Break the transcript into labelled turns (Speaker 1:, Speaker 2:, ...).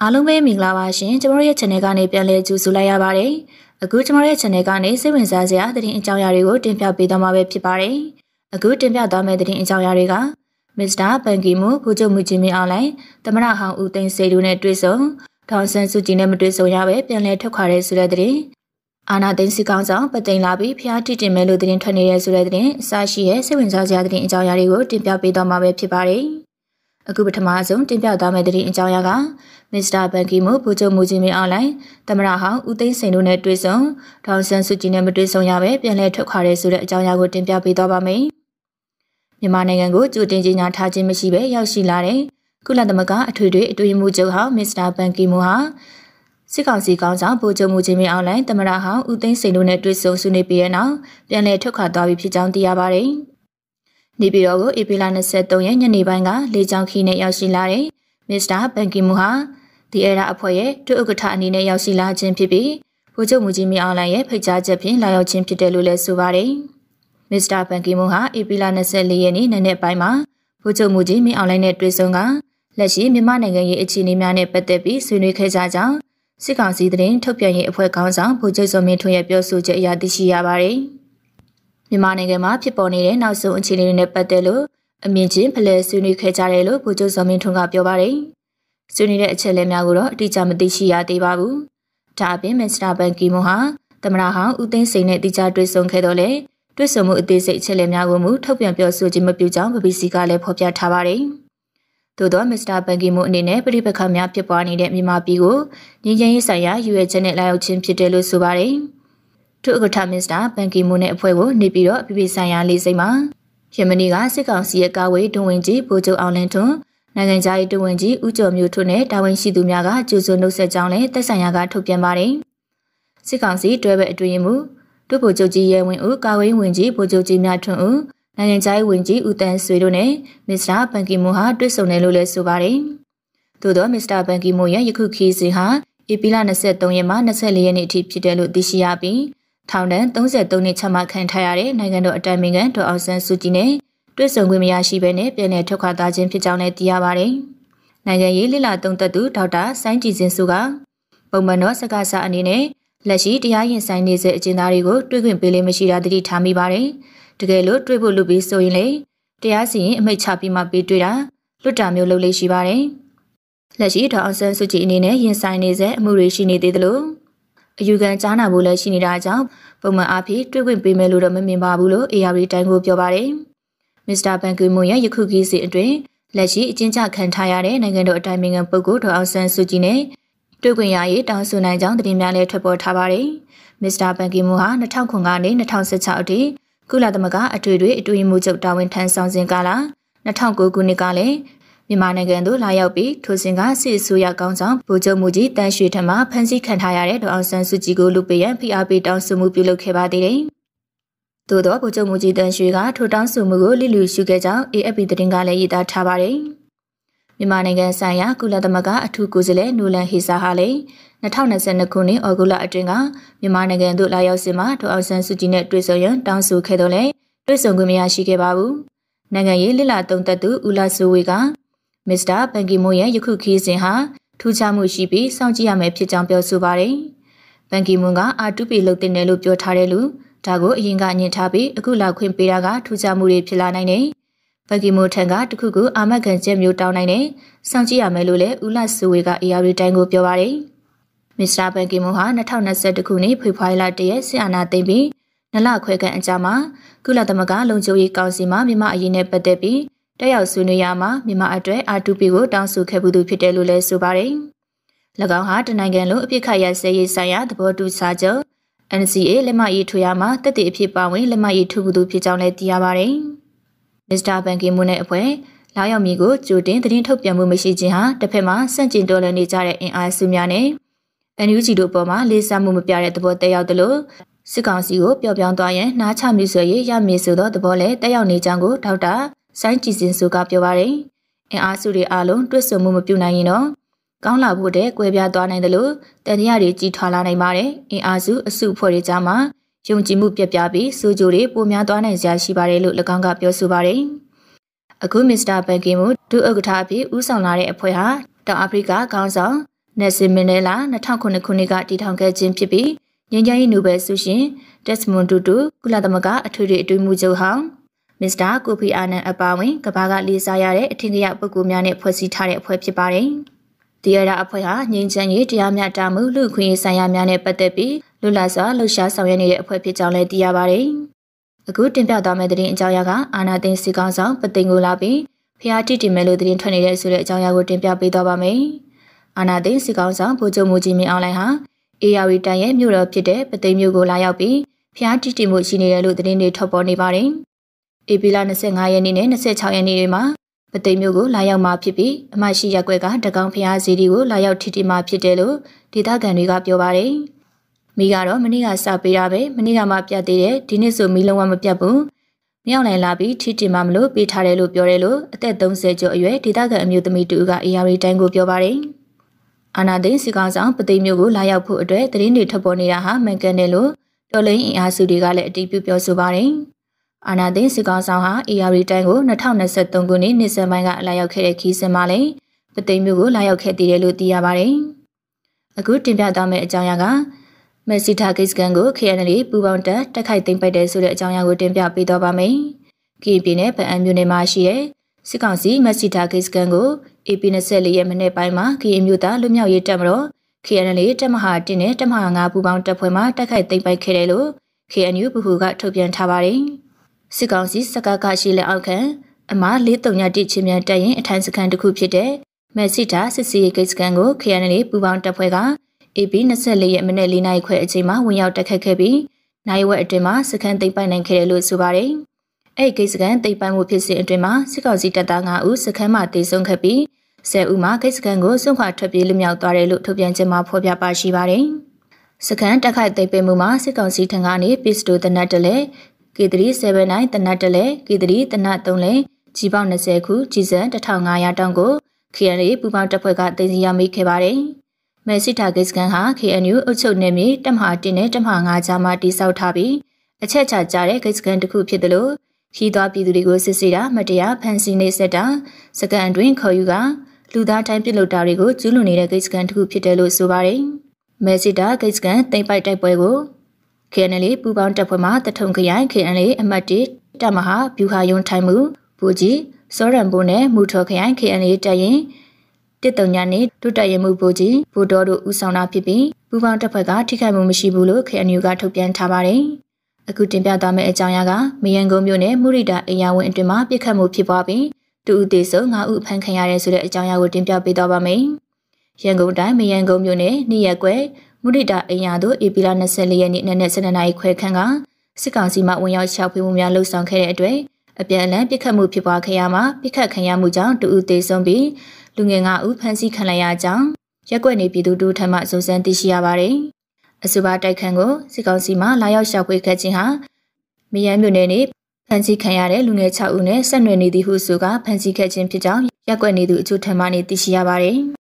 Speaker 1: အားလုံးပဲမင်္ဂလာပါရှင်ကျမတို့ရဲ့ channel ကနေပြန်လည်ကြိုဆိုလိုက်ရပါတယ်အခုကျမတို့ရဲ့ channel ကနေစိတ်ဝင်စားစရာသတင်းအကြောင်းအရာတွေကိုတင်ပြပေးသွားမှာပဲဖြစ်ပါတယ်အခုတင်ပြသွားမယ့်သတင်းအကြောင်းအရာတွေကမစ္စတာဘန်ကီမွန်ဗိုလ်ချုပ်မှုကြီးမင်းအောင်လှိုင်သမ္မတဟောင်းဦးသိန်းစိန်တို့နဲ့တွေ့ဆုံဒေါ်ဆန်းစုကြည်နဲ့မတွေ့ဆုံရပဲပြန်လည်ထုတ်ခွာတဲ့ဆိုတဲ့သတင်းအာနာသိန်းစစ်ကောင်ဆောင်ပသိမ်လာပြီးဖျားတိတင်မဲ့လို့သတင်းထွက်နေတဲ့ဆိုတဲ့သတင်းအစရှိရဲ့စိတ်ဝင်စားစရာသတင်းအကြောင်းအရာတွေကိုတင်ပြပေးသွားမှာပဲဖြစ်ပါတယ်အခုပထမဆုံးတင်ပြသွားမယ့်သတင်းအကြောင်းအရာကမစ္စတာဘန်ကီမွန်ဗိုလ်ချုပ်မှုကြီးမင်းအောင်လှိုင်သမ္မတဟောင်းဦးသိန်းစိန်တို့နဲ့တွေ့ဆုံဒေါ်ဆန်းစုကြည်နဲ့မတွေ့ဆုံရပဲပြန်လည်ထွက်ခွာတဲ့ဆိုတဲ့အကြောင်းအရာကိုတင်ပြပေးသွားပါမယ်မြန်မာနိုင်ငံကိုကြိုတင်ကြေညာထားခြင်းမရှိဘဲရောက်ရှိလာတဲ့ကုလသမဂ္ဂအထွေထွေအတွင်းမှုချုပ်ဟောင်းမစ္စတာဘန်ကီမွန်ဟာစစ်ကောင်စီကောင်းဆောင်ဗိုလ်ချုပ်မှုကြီးမင်းအောင်လှိုင်သမ္မတဟောင်းဦးသိန်းစိန်တို့နဲ့တွေ့ဆုံဆွေးနွေးပြီးတဲ့နောက်ပြန်လည်ထွက်ခွာသွားပြီဖြစ်ကြောင်းသိရပါတယ်နေပြည်တော်ကိုဧပြီလ23ရက်ညနေပိုင်းကလေကြောင်းခီးနဲ့ရောက်ရှိလာတဲ့မစ္စတာဘန်ကီမွန်ဟာဒီအရာအဖွဲ့ရဲ့ဒုဥက္ကဋ္ဌအနေနဲ့ရောက်ရှိလာခြင်းဖြစ်ပြီးဗိုလ်ချုပ်မှုကြီးမင်းအောင်လှိုင်ရဲ့ဖိတ်ကြားချက်ဖြင့်လာရောက်ခြင်းဖြစ်တယ်လို့လည်းဆိုပါတယ်မစ္စတာဘန်ကီမွန်ဟာဧပြီလ24ရက်နေ့နေ့ပိုင်းမှာဗိုလ်ချုပ်မှုကြီးမင်းအောင်လှိုင်နဲ့တွေ့ဆုံကလက်ရှိမြန်မာနိုင်ငံရဲ့အခြေအနေများနဲ့ပတ်သက်ပြီးဆွေးနွေးခဲ့ကြကြောင်းစစ်ကောင်စီသတင်းထုတ်ပြန်ရေးအဖွဲ့ခေါင်းဆောင်ဗိုလ်ချုပ်စောမင်းထွန်းရဲ့ပြောဆိုချက်အရသိရှိရပါတယ်မြန်မာနိုင်ငံမှာဖြစ်ပေါ်နေတဲ့နောက်ဆုံးအခြေအနေတွေနဲ့ပတ်သက်လို့အမြင့်ချင်းဖလှယ်ဆွေးနွေးခဲ့ကြတယ်လို့ဗိုလ်ချုပ်စောမင်းထွန်းကပြောပါတယ်။ဆွေးနွေးတဲ့အချက်အလက်များကိုတော့အတိအကျမသိရှိရသေးပါဘူး။ဒါအပြင်မစ္စတာဘန်ကီမွန်ဟာသမ္မတဟောင်းဦးသိန်းစိန်နဲ့တိကျတွေ့ဆုံခဲ့တော့လေတွေ့ဆုံမှုအသေးစိတ်အချက်အလက်များကိုမူထုတ်ပြန်ပြောဆိုခြင်းမပြုကြောင်း BBC ကလည်းဖော်ပြထားပါတယ်။သို့သောမစ္စတာဘန်ကီမွန်အနေနဲ့ပြည်ပခါများဖြစ်ပွားနေတဲ့မြန်မာပြည်ကိုငြိမ်းချမ်းရေးဆိုင်ရာရည်ရွယ်ချက်နဲ့လာရောက်ခြင်းဖြစ်တယ်လို့ဆိုပါတယ်။ဒုဥက္ကဋ္ဌမစ္စတာဘန်ကီမွန်နဲ့အဖွဲ့ကိုနေပြီးတော့ပြည်ပဆိုင်ရာလေးစိတ်မှာယမနီကစစ်ကောင်စီရဲ့ကာဝေးဒုဝန်ကြီးဗိုလ်ချုပ်အောင်လင်းထွန်းနိုင်ငံခြားရေးဒုဝန်ကြီးဦးကျော်မျိုးထွန်းနဲ့တာဝန်ရှိသူများကကြိုဆိုနှုတ်ဆက်ကြောင်းလည်းသက်ဆိုင်ရာကထုတ်ပြန်ပါတယ်။စစ်ကောင်စီတွဲဘက်အတွင်းမှုဒုဗိုလ်ချုပ်ကြီးရဲဝင်းဦးကာဝေးဝန်ကြီးဗိုလ်ချုပ်ကြီးမြထွန်းဦးနိုင်ငံခြားရေးဝန်ကြီးဦးတန်းဆွေတို့နဲ့မစ္စတာဘန်ကီမွန်ဟာတွေ့ဆုံတယ်လို့လည်းဆိုပါတယ်။သို့သောမစ္စတာဘန်ကီမွန်ရဲ့ယခုခီးစဉ်ဟာဧပြီလ23ရက်မှ24ရက်နေ့အထိဖြစ်တယ်လို့သိရှိရပြီးထောင်ဒဏ်33နှစ်ချမှတ်ခံထားရတဲ့နိုင်ငံတော်အတိုင်ပင်ခံဒေါ်အောင်ဆန်းစုကြည်နဲ့တွေ့ဆုံခွင့်မရရှိဘဲနဲ့ပြည်내ထွက်ခွာသွားခြင်းဖြစ်ကြောင်းလည်းသိရပါတယ်။နိုင်ငံရေးလိလာသုံးသက်သူဒေါက်တာစိုင်းကြည်စင်စုကပုံမှန်တော့စကားစားအနေနဲ့လက်ရှိတရားရင်ဆိုင်နေတဲ့အကျဉ်းသားတွေကိုတွေ့ခွင့်ပေးလို့မရှိတာတတိထားမိပါတယ်။တကယ်လို့တွေ့ဖို့လုပ်ပြီးဆိုရင်လေတရားစီရင်အမိန့်ချပြီးမှပေးတွေ့တာလွတ်တာမျိုးလုပ်လို့ရှိပါတယ်။လက်ရှိဒေါ်အောင်ဆန်းစုကြည်အနေနဲ့ရင်ဆိုင်နေတဲ့အမှုတွေရှိနေသေးတယ်လို့အယူခံကြားနာဖို့လည်းရှိနေတာကြောင့်ပုံမှန်အားဖြင့်တွေ့ခွင့်ပေးမယ်လို့တော့မမြင်ပါဘူးလို့ ARD တိုင်းကိုပြောပါတယ်။မစ္စတာဘန်ကီမွန်ရဲ့ယခုခီးစဉ်အတွင်းလက်ရှိအကျဉ်းချခံထားရတဲ့နိုင်ငံတော်အတိုင်ပင်ခံပုဂ္ဂိုလ်ဒေါ်အောင်ဆန်းစုကြည်နဲ့တွေ့ခွင့်ရရေးတောင်းဆိုနိုင်ကြောင်းသတင်းများလည်းထွက်ပေါ်ထားပါတယ်။မစ္စတာဘန်ကီမွန်ဟာ2009ကနေ2016အထိကုလသမဂ္ဂအထွေထွေအတွင်းမှုချုပ်တာဝန်ထမ်းဆောင်စဉ်ကာလ2009ခုနှစ်ကလည်းမြန်မာနိုင်ငံသို့လာရောက်ပြီးထိုစဉ်ကစစ်အစိုးရကောင်းဆောင်ဗိုလ်ချုပ်မှုကြီးတန်းရွှေထံမှဖမ်းဆီးခံထားရတဲ့ဒေါ်အောင်ဆန်းစုကြည်ကိုလူပေးရန်ဖိအားပေးတောင်းဆိုမှုပြုလုပ်ခဲ့ပါသေးတယ်။သို့သောဗိုလ်ချုပ်မှုကြီးတန်းရွှေကထိုတောင်းဆိုမှုကိုလိလူရှုခဲ့ကြောင်း AFP သတင်းကလည်းရေးသားထားပါတယ်။မြန်မာနိုင်ငံဆိုင်ရာကုလသမဂ္ဂအထူးကိုယ်စားလှယ်နိုလန်ဟီဆာဟာလည်း2022ခုနှစ်ဩဂုတ်လအတွင်းကမြန်မာနိုင်ငံသို့လာရောက်စဉ်မှာဒေါ်အောင်ဆန်းစုကြည်နဲ့တွေ့ဆုံရန်တောင်းဆိုခဲ့တော့လေတွေ့ဆုံခွင့်မရရှိခဲ့ပါဘူး။နိုင်ငံရေးလိလာသုံးသက်သူဦးလာဆိုဝေကမစ္စတာဘန်ကီမွန်ရဲ့ယခုခီးစဉ်ဟာထူးခြားမှုရှိပြီးစောင့်ကြည့်ရမယ်ဖြစ်ကြောင်းပြောဆိုပါတယ်။ဘန်ကီမွန်ကR2Pလုပ်တင်တယ်လို့ပြောထားတယ်လို့ဒါကိုအရင်ကညှင်ထားပြီးအခုလောက်ခွင့်ပေးတာကထူးခြားမှုတွေဖြစ်လာနိုင်တယ်။ဘန်ကီမွန်ထံကတခုခုအာမခံချက်မျိုးတောင်းနိုင်တယ်။စောင့်ကြည့်ရမယ်လို့လည်းဦးလဆူဝေက ARD တိုင်းကိုပြောပါတယ်။မစ္စတာဘန်ကီမွန်ဟာ2021ခုနှစ်ဖေဖော်ဝါရီလ1ရက်စစ်အာဏာသိမ်းပြီး2လခွဲခန့်အကြာမှာကုလသမဂ္ဂလုံခြုံရေးကောင်စီမှမြန်မာအရေးနဲ့ပတ်သက်ပြီးတက်ရောက်ဆွေးနွေးရမှာမြန်မာအတွက် R2P ကိုတောင်းဆိုခဲ့မှုသူဖြစ်တယ်လို့လည်းဆိုပါတယ်။၎င်းဟာတနိုင်ငံလုံးအပြစ်ခတ်ရစဲရေးဆိုင်ရာသဘောတူစာချုပ် NCA လက်မှတ်ရေးထိုးရမှာတက်တဲ့အဖြစ်ပါဝင်လက်မှတ်ရေးထိုးမှုသူဖြစ်ကြောင်းလည်းသိရပါတယ်။မစ္စတာဘန်ကီမွန်နဲ့အဖွဲ့လာရောက်မည်ကိုကြိုတင်သတင်းထုတ်ပြန်မှုမရှိခြင်းဟာတစ်ဖက်မှာစန့်ကျင်တော်လှန်နေကြတဲ့အင်အားစုများနဲ့ NUG တို့ပေါ်မှာလေးစားမှုမပြတဲ့သဘောတက်ရောက်တယ်လို့စစ်ကောင်စီကိုပျော့ပြောင်းသွားရင်နားချမှုဆွေရရမည်ဆိုသောသဘောလည်းတက်ရောက်နေကြောင်းကိုဒေါက်တာစိုင်းကြည်စင်စုကပြောပါတယ်။အင်အားစုတွေအားလုံးတွဲဆုံမှုမပြုနိုင်ရင်တော့ကောင်းလာဖို့တဲ့ကွဲပြားသွားနိုင်တယ်လို့တန်တရားတွေကြီးထွားလာနိုင်ပါတယ်။အင်အားစုအစုအဖွဲ့တွေကြားမှာယုံကြည်မှုပြပြပြီးစိုးကြိုတွေပိုများသွားနိုင်စရာရှိပါတယ်လို့၎င်းကပြောဆိုပါတယ်။အခုမစ္စတာဘန်ကီမွန်ဒုဥက္ကဋ္ဌအဖြစ်ဦးဆောင်လာတဲ့အဖွဲ့ဟာတောင်အာဖရိကခေါင်းဆောင် Nelson Mandela 2009ခုနှစ်ကတည်ထောင်ခဲ့ခြင်းဖြစ်ပြီးငြိမ်းချမ်းရေးနိုဘယ်ဆုရှင် Desmond Tutu ကုလသမဂ္ဂအထွေထွေအတွင်းမှုချုပ်ဟောင်း Mr. Kofi Annan အပါအဝင်ကမ္ဘာကလေးစားရတဲ့အထင်ကရပုဂ္ဂိုလ်များနဲ့ဖွဲ့စည်းထားတဲ့အဖွဲ့ဖြစ်ပါတယ်။ဒီရတာအဖွဲ့ဟာငြိမ်းချမ်းရေးတရားမျှတမှုလူ့အခွင့်အရေးဆိုင်ရာများနဲ့ပတ်သက်ပြီးလွတ်လပ်စွာလှုပ်ရှားဆောင်ရွက်နေတဲ့အဖွဲ့ဖြစ်ကြောင်းလည်းသိရပါတယ်။အခုတင်ပြသွားမယ့်သတင်းအကြောင်းအရာကအာဏာသိမ်းစစ်ကောင်ဆောင်ပသိမ်ကိုလာပြီးဖျားတိတိမဲလို့သတင်းထွက်နေတဲ့ဆိုတဲ့အကြောင်းအရာကိုတင်ပြပေးသွားပါမယ်။အာဏာသိမ်းစစ်ကောင်ဆောင်ဗိုလ်ချုပ်မှုကြီးမင်းအောင်လှိုင်ဟာARတိုင်းရဲ့မြို့တော်ဖြစ်တဲ့ပသိမ်မြို့ကိုလာရောက်ပြီးဖျားတိတိမှုရှိနေတယ်လို့သတင်းတွေထွက်ပေါ်နေပါတယ်။ ဧပြီလ25ရက်နေ့နဲ့26ရက်နေ့တွေမှာပသိမ်မြို့ကိုလာရောက်မှာဖြစ်ပြီးအမရှိရက်ွက်ကတကောင်ဖျားစီဒီကိုလာရောက်ထိတိမှာဖြစ်တယ်လို့ဒေသခံတွေကပြောပါတယ်။မိကတော့မနေ့ကစပေးတာပဲမနေ့ကမှပြတ်သေးတယ်ဒီနေ့ဆိုမီလုံးဝမပြတ်ဘူး။မြောက်လိုင်လာပြီးထိတိမှာမလို့ပေးထားတယ်လို့ပြောတယ်လို့အသက်30ကျော်အရွယ်ဒေသခံအမျိုးသမီးတူက AR တိုင်းကိုပြောပါတယ်။အာနာသိန်းစီကောင်ဆောင်ပသိမ်မြို့ကိုလာရောက်ဖို့အတွက်သတင်းတွေထွက်ပေါ်နေတာဟာမှန်ကန်တယ်လို့တော်လိုင်းအင်အားစုတွေကလည်းအတည်ပြုပြောဆိုပါတယ်။အာနာသိန်းစစ်ကောင်ဆောင်ဟာ AR တိုင်းကို2023ခုနှစ်နှစ်စပိုင်းကလာရောက်ခဲ့တဲ့ခီးစင်မှာလည်းပသိမ်မြို့ကိုလာရောက်ခဲ့သေးတယ်လို့သိရပါတယ်။အခုတင်ပြသွားမယ့်အကြောင်းအရာကမက်ဆီတာဂိတ်စကန်ကို KNL ပူပေါင်းတက်တိုက်ခိုက်သိမ်းပိုက်တယ်ဆိုတဲ့အကြောင်းအရာကိုတင်ပြပေးသွားပါမယ်။ကရင်ပြည်နယ်ဗအံမြို့နယ်မှာရှိတဲ့စစ်ကောင်စီမက်ဆီတာဂိတ်စကန်ကို AP24 ရက်မနေ့ပိုင်းမှာကရင်မြို့သားလူမျိုးရေးတပ်မတော် KNL တပ်မဟာ1နဲ့တပ်မဟာ9ပူပေါင်းတပ်ဖွဲ့မှတိုက်ခိုက်သိမ်းပိုက်ခဲ့တယ်လို့ KNU ဗဟိုကထုတ်ပြန်ထားပါတယ်။စစ်ကောင်စီစကကရှိလက်အောက်ခံအမား431ချင်းမြန်တပ်ရင်အထိုင်စခန်းတစ်ခုဖြစ်တဲ့မက်ဆီတာစစ်စီဂိတ်စကန်ကို KNL ပူပေါင်းတပ်ဖွဲ့က AP24 ရက်မနေ့4နာရီခွဲအချိန်မှာဝင်ရောက်တိုက်ခတ်ခဲ့ပြီးနိုင်ဝက်အတွင်းမှာစခန်းသိမ်းပိုက်နိုင်ခဲ့တယ်လို့ဆိုပါတယ်။အဲ့ဂိတ်စကန်သိမ်းပိုက်မှုဖြစ်စဉ်အတွင်းမှာစစ်ကောင်စီတပ်သား9ဦးစခန်းမှာတေဆုံးခဲ့ပြီး10ဦးမှာဂိတ်စကန်ကိုစွန့်ခွာထွက်ပြေးလွတ်မြောက်သွားတယ်လို့ထုတ်ပြန်ချက်မှာဖော်ပြပါရှိပါတယ်။စခန်းတိုက်ခိုက်သိမ်းပိုက်မှုမှာစစ်ကောင်စီထံကနေပစ္စတိုတနတ်တလဲK379တနတ်တလဲK3တနတ်3လဲကြီးပေါင်း20ခုကြီးစံ1500တောင်းကို KNL ပူပေါင်းတပ်ဖွဲ့ကသိမ်းဆည်းရမိခဲ့ပါတယ်။မဲစစ်တာဂိတ်စကန်ဟာ KNU အုပ်ချုပ်နယ်မြေတပ်မဟာ1နဲ့တပ်မဟာ9ကြားမှာတိစောက်ထားပြီးအချက်ချကြတဲ့ဂိတ်စကန်တစ်ခုဖြစ်တယ်လို့ခီးသွားပြည်သူတွေကိုစစ်ဆေးတာမတရားဖမ်းဆီးနေဆက်တာစကန်အတွင်းခေါ်ယူကလူသားတိုင်းပြစ်လို့တာတွေကိုကျူးလွန်နေတဲ့ဂိတ်စကန်တစ်ခုဖြစ်တယ်လို့ဆိုပါတယ်။မဲစစ်တာဂိတ်စကန်သိမ်းပိုက်တိုက်ပွဲကို KNL ပူပေါင်းတပ်ဖွဲ့မှတထုံခရိုင် KNL အမှတ်1တပ်မဟာဗျူဟာယုံထိုင်မှုဘူကြီးစောရံဘိုနဲ့မူထော်ခရိုင် KNL တပ်ရင်တစ်တုံညာနဲ့ဒုတပ်ရင်မှုဘူကြီးဘူတော်တို့ဦးဆောင်တာဖြစ်ပြီးပူပေါင်းတပ်ဖွဲ့ကထိခိုက်မှုမရှိဘူးလို့ KNU ကထုတ်ပြန်ထားပါတယ်။အခုတင်ပြသွားမယ့်အကြောင်းအရာကမယန်ကုန်းမြို့နယ်မူရိတာအိမ်ယာဝင်းအတွင်းမှာပြစ်ခတ်မှုဖြစ်ပွားပြီးတူဦးသေးဆုံး9ဦးဖမ်းခံရတယ်ဆိုတဲ့အကြောင်းအရာကိုတင်ပြပေးသွားပါမယ်။ရန်ကုန်တိုင်းမယန်ကုန်းမြို့နယ်နေရက်ကွယ်မုဒိတာအိမ်ယာတို့ဧပြီလ24ရက်နေ့နက်နက်12နာရီခွဲခန့်ကစစ်ကောင်စီမှဝင်ရောက်ရှာဖွေမှုများလှုပ်ဆောင်ခဲ့တဲ့အတွက်အပြန်အလှန်ပစ်ခတ်မှုဖြစ်ပွားခဲ့ရမှာပစ်ခတ်ခံရမှုကြောင့်တူဦးသေဆုံးပြီးလူငယ်9ဦးဖမ်းဆီးခံလိုက်ရကြောင်းရက်ကွက်နေပြည်သူတို့ထံမှစုံစမ်းသိရှိရပါတယ်။အဆိုပါတိုက်ခန်းကိုစစ်ကောင်စီမှလာရောက်ရှာဖွေခဲ့ခြင်းဟာမယန်းမြို့နယ်နေဖမ်းဆီးခံရတဲ့လူငယ်6ဦးနဲ့ဆက်နွယ်နေသည်ဟုဆိုကဖမ်းဆီးခဲ့ခြင်းဖြစ်ကြောင်းရက်ကွက်နေသူအချို့ထံမှသိရှိရပါတယ်။